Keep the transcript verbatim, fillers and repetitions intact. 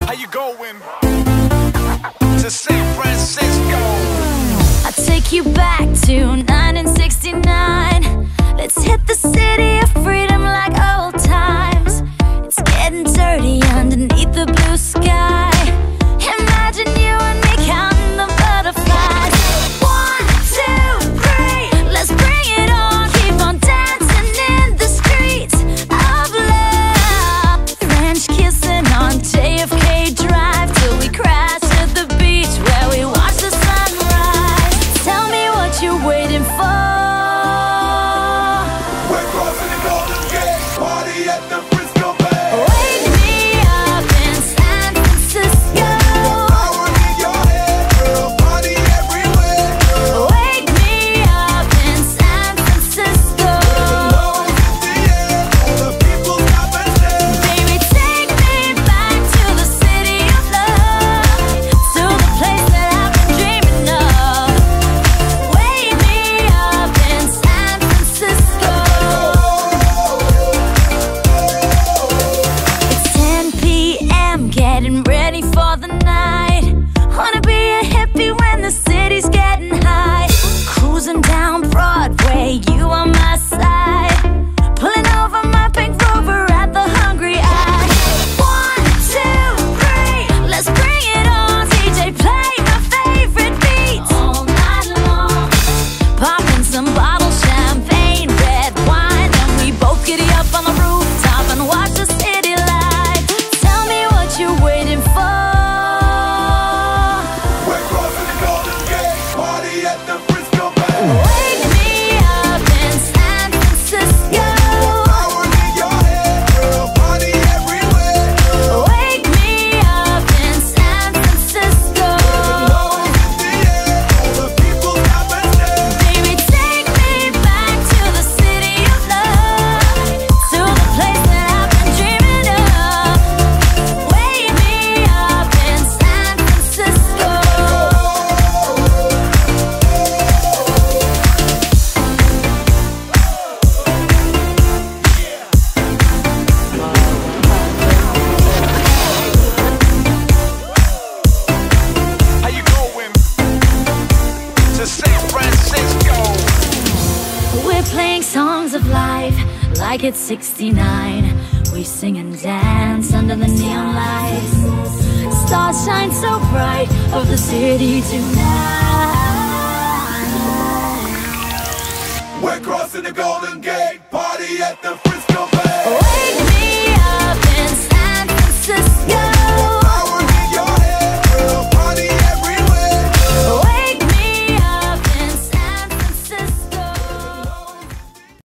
How you going? To San Francisco. I'll take you back to nineteen sixty-nine. Let's hit the city of freedom like old times. It's getting dirty underneath the blue sky. Imagine you and me counting the butterflies. One, two, three, let's bring it on. Keep on dancing in the streets of love. French kissing on J F K Drive till we crash at the beach where we watch the sunrise. Tell me what you're waiting for. We're crossing the Golden Gate, party at the Frisco Bay. Wake me up in San Francisco. Power in your head, girl, party everywhere, girl. Wake me up in San Francisco. Love is in the air, all the people stop and stare. Baby, take me back to the city of love, to the place that I've been dreaming of. Wake me up in San Francisco. It's ten p m, getting ready for the night. Wanna be a hippie when the city's getting high. Cruising down Broadway, you on my side. Pulling over my pink Rover at the Hungry Eye. One, two, three, let's bring it on. D J, play my favorite beats all night long. Popping some bottle champagne, red wine, and we both giddy up on the rooftop and watch the city light. Tell me what you're waiting for. We're crossing the Golden Gate, party at the Frisco Bay. Wake me up in San Francisco. Power in your head, girl, party everywhere, girl. Wake me up in San Francisco. Love is in the air, all the people stop and stare. Baby, take me back to the city of love, to the place that I've been dreaming of. Wake me up in San Francisco. How you going? To San Francisco. We're playing songs of life like it's sixty-nine. We sing and dance under the neon lights. Stars shine so bright over the city tonight. We're crossing the Golden Gate, party at the Frisco Bay. Wake me up in San Francisco.